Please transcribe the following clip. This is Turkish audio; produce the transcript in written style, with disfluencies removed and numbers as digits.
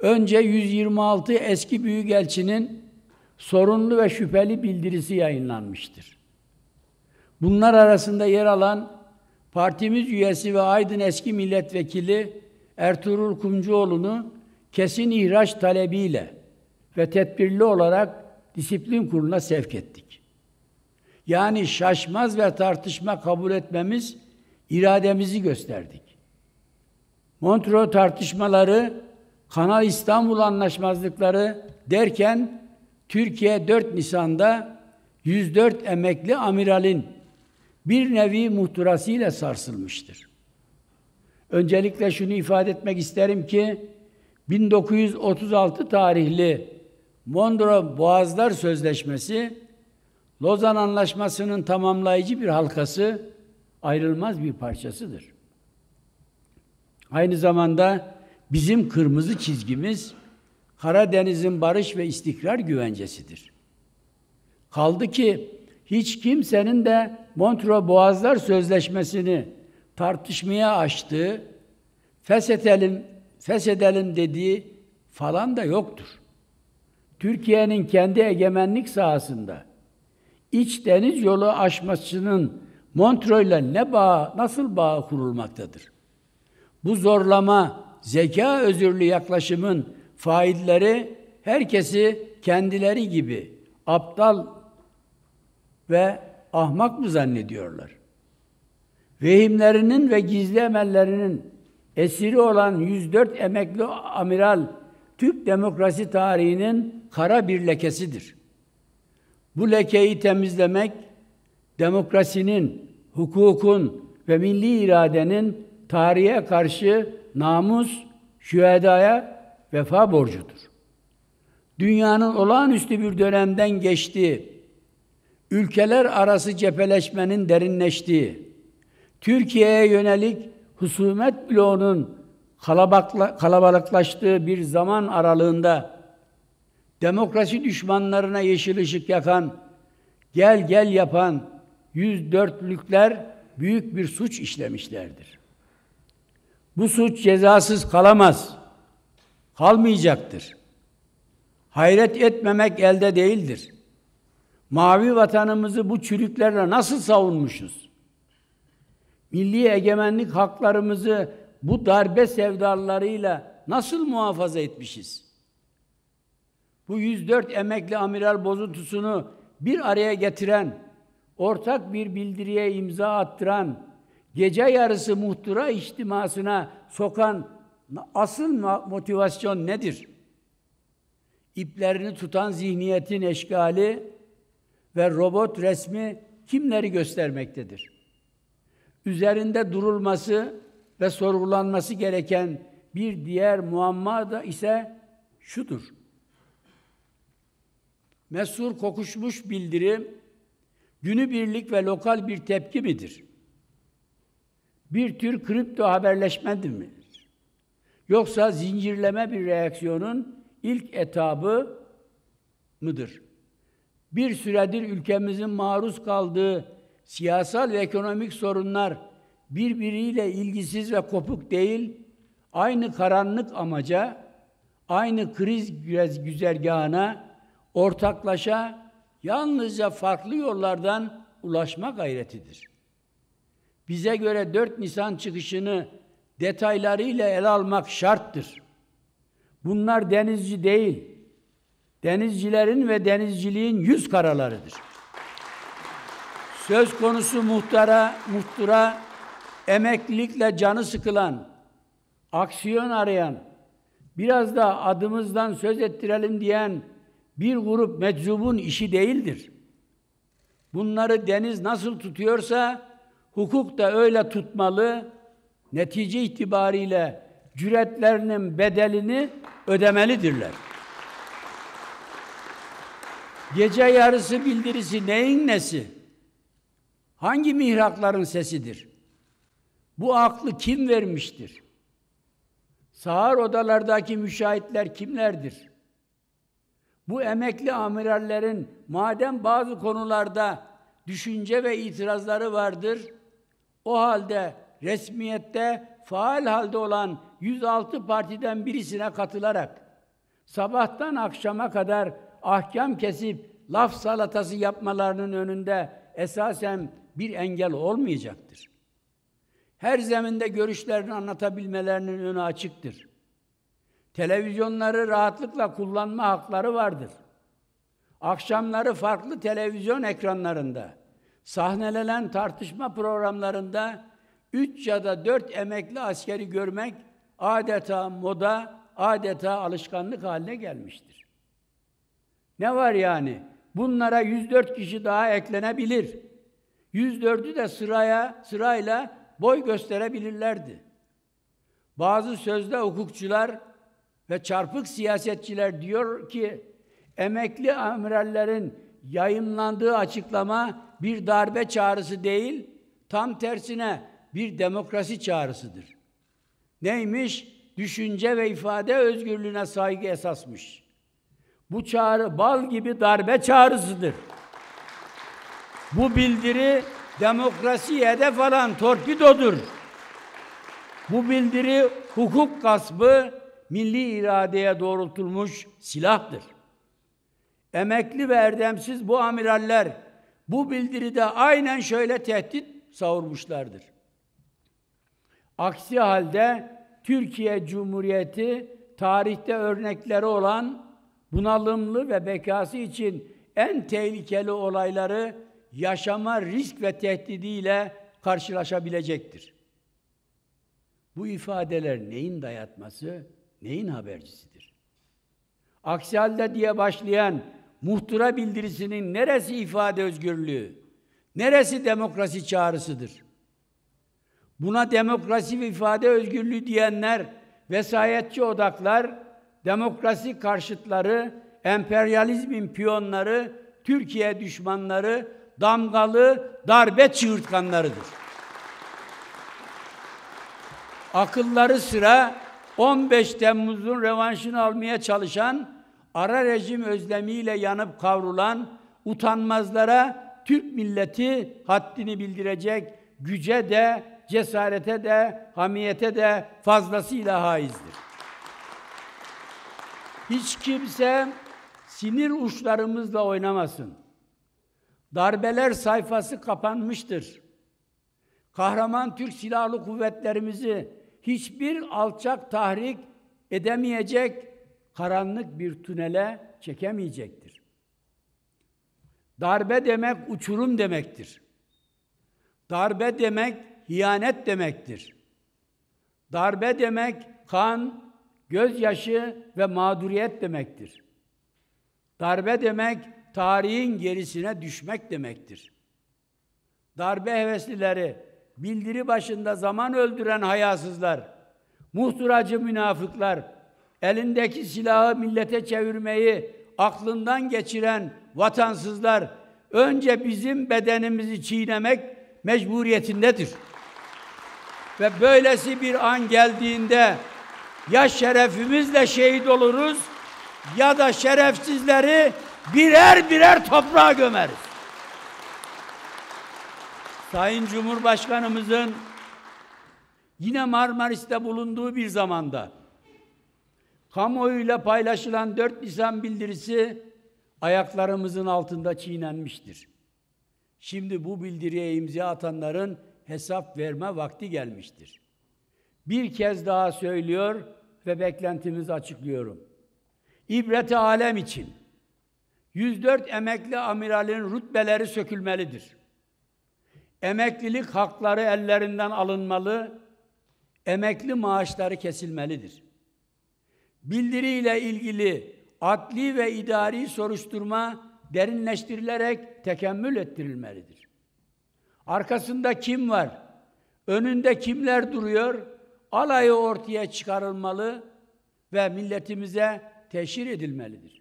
Önce 126 eski büyükelçinin sorunlu ve şüpheli bildirisi yayınlanmıştır. Bunlar arasında yer alan partimiz üyesi ve Aydın eski milletvekili Ertuğrul Kumcuoğlu'nu kesin ihraç talebiyle ve tedbirli olarak disiplin kuruluna sevk ettik. Yani şaşmaz ve tartışma kabul etmemiz irademizi gösterdik. Montreux tartışmaları, Kanal İstanbul anlaşmazlıkları derken Türkiye 4 Nisan'da 104 emekli amiralin bir nevi muhtırasıyla sarsılmıştır. Öncelikle şunu ifade etmek isterim ki 1936 tarihli Mondros Boğazlar Sözleşmesi, Lozan Anlaşması'nın tamamlayıcı bir halkası, ayrılmaz bir parçasıdır. Aynı zamanda bizim kırmızı çizgimiz Karadeniz'in barış ve istikrar güvencesidir. Kaldı ki hiç kimsenin de Montreux Boğazlar Sözleşmesi'ni tartışmaya açtığı, feshedelim dediği falan da yoktur. Türkiye'nin kendi egemenlik sahasında iç deniz yolu aşmasının Montreux'le nasıl bağ kurulmaktadır? Bu zorlama, zeka özürlü yaklaşımın failleri herkesi kendileri gibi aptal ve ahmak mı zannediyorlar? Vehimlerinin ve gizli emellerinin esiri olan 104 emekli amiral, Türk demokrasi tarihinin kara bir lekesidir. Bu lekeyi temizlemek, demokrasinin, hukukun ve milli iradenin tarihe karşı namus, şühedaya vefa borcudur. Dünyanın olağanüstü bir dönemden geçtiği, ülkeler arası cepheleşmenin derinleştiği, Türkiye'ye yönelik husumet bloğunun kalabalıklaştığı bir zaman aralığında demokrasi düşmanlarına yeşil ışık yakan, gel gel yapan 104'lükler büyük bir suç işlemişlerdir. Bu suç cezasız kalamaz, kalmayacaktır. Hayret etmemek elde değildir. Mavi vatanımızı bu çürüklerle nasıl savunmuşuz? Milli egemenlik haklarımızı bu darbe sevdalarıyla nasıl muhafaza etmişiz? Bu 104 emekli amiral bozuntusunu bir araya getiren, ortak bir bildiriye imza attıran, gece yarısı muhtıra içtimasına sokan asıl motivasyon nedir? İplerini tutan zihniyetin eşkali ve robot resmi kimleri göstermektedir? Üzerinde durulması ve sorgulanması gereken bir diğer muamma da ise şudur. Mesur kokuşmuş bildirim, günübirlik ve lokal bir tepki midir? Bir tür kripto haberleşme midir? Yoksa zincirleme bir reaksiyonun ilk etabı mıdır? Bir süredir ülkemizin maruz kaldığı siyasal ve ekonomik sorunlar birbiriyle ilgisiz ve kopuk değil, aynı karanlık amaca, aynı kriz güzergahına ortaklaşa yalnızca farklı yollardan ulaşma gayretidir. Bize göre 4 Nisan çıkışını detaylarıyla ele almak şarttır. Bunlar denizci değil, denizcilerin ve denizciliğin yüz karalarıdır. Söz konusu muhtıra, emeklilikle canı sıkılan, aksiyon arayan, biraz da adımızdan söz ettirelim diyen bir grup meczubun işi değildir. Bunları deniz nasıl tutuyorsa, hukuk da öyle tutmalı, netice itibariyle cüretlerinin bedelini ödemelidirler. Gece yarısı bildirisi neyin nesi? Hangi mihrakların sesidir? Bu aklı kim vermiştir? Sağır odalardaki müşahitler kimlerdir? Bu emekli amirallerin madem bazı konularda düşünce ve itirazları vardır, o halde resmiyette faal halde olan 106 partiden birisine katılarak Sabahtan akşama kadar ahkam kesip laf salatası yapmalarının önünde esasen bir engel olmayacaktır. Her zeminde görüşlerini anlatabilmelerinin önü açıktır. Televizyonları rahatlıkla kullanma hakları vardır. Akşamları farklı televizyon ekranlarında, sahnelenen tartışma programlarında 3 ya da 4 emekli askeri görmek adeta moda, adeta alışkanlık haline gelmiştir. Ne var yani? Bunlara 104 kişi daha eklenebilir. 104'ü de sırayla boy gösterebilirlerdi. Bazı sözde hukukçular ve çarpık siyasetçiler diyor ki, emekli amirallerin yayınlandığı açıklama bir darbe çağrısı değil, tam tersine bir demokrasi çağrısıdır. Neymiş? Düşünce ve ifade özgürlüğüne saygı esasmış. Bu çağrı bal gibi darbe çağrısıdır. Bu bildiri demokrasiye hedef alan torpidodur. Bu bildiri hukuk gaspı, milli iradeye doğrultulmuş silahtır. Emekli ve erdemsiz bu amiraller bu bildiride aynen şöyle tehdit savurmuşlardır. Aksi halde Türkiye Cumhuriyeti tarihte örnekleri olan bunalımlı ve bekası için en tehlikeli olayları yaşama risk ve tehdidiyle karşılaşabilecektir. Bu ifadeler neyin dayatması, neyin habercisidir? Aksi halde diye başlayan muhtıra bildirisinin neresi ifade özgürlüğü, neresi demokrasi çağrısıdır? Buna demokrasi ve ifade özgürlüğü diyenler, vesayetçi odaklar, demokrasi karşıtları, emperyalizmin piyonları, Türkiye düşmanları, damgalı darbe çığırtkanlarıdır. Akılları sıra 15 Temmuz'un revanşını almaya çalışan, ara rejim özlemiyle yanıp kavrulan utanmazlara Türk milleti haddini bildirecek güce de, cesarete de, hamiyete de fazlasıyla haizdir. Hiç kimse sinir uçlarımızla oynamasın. Darbeler sayfası kapanmıştır. Kahraman Türk Silahlı Kuvvetlerimizi hiçbir alçak tahrik edemeyecek, karanlık bir tünele çekemeyecektir. Darbe demek uçurum demektir. Darbe demek ihanet demektir. Darbe demek kan, gözyaşı ve mağduriyet demektir. Darbe demek tarihin gerisine düşmek demektir. Darbe heveslileri, bildiri başında zaman öldüren hayasızlar, muhtıracı münafıklar, elindeki silahı millete çevirmeyi aklından geçiren vatansızlar, önce bizim bedenimizi çiğnemek mecburiyetindedir. Ve böylesi bir an geldiğinde ya şerefimizle şehit oluruz ya da şerefsizleri birer birer toprağa gömeriz. Sayın Cumhurbaşkanımızın yine Marmaris'te bulunduğu bir zamanda kamuoyuyla paylaşılan 4 Nisan bildirisi ayaklarımızın altında çiğnenmiştir. Şimdi bu bildiriye imza atanların hesap verme vakti gelmiştir. Bir kez daha söylüyor ve beklentimizi açıklıyorum. İbret-i alem için 104 emekli amiralin rütbeleri sökülmelidir. Emeklilik hakları ellerinden alınmalı, emekli maaşları kesilmelidir. Bildiriyle ilgili adli ve idari soruşturma derinleştirilerek tekemmül ettirilmelidir. Arkasında kim var? Önünde kimler duruyor? Alayı ortaya çıkarılmalı ve milletimize teşhir edilmelidir.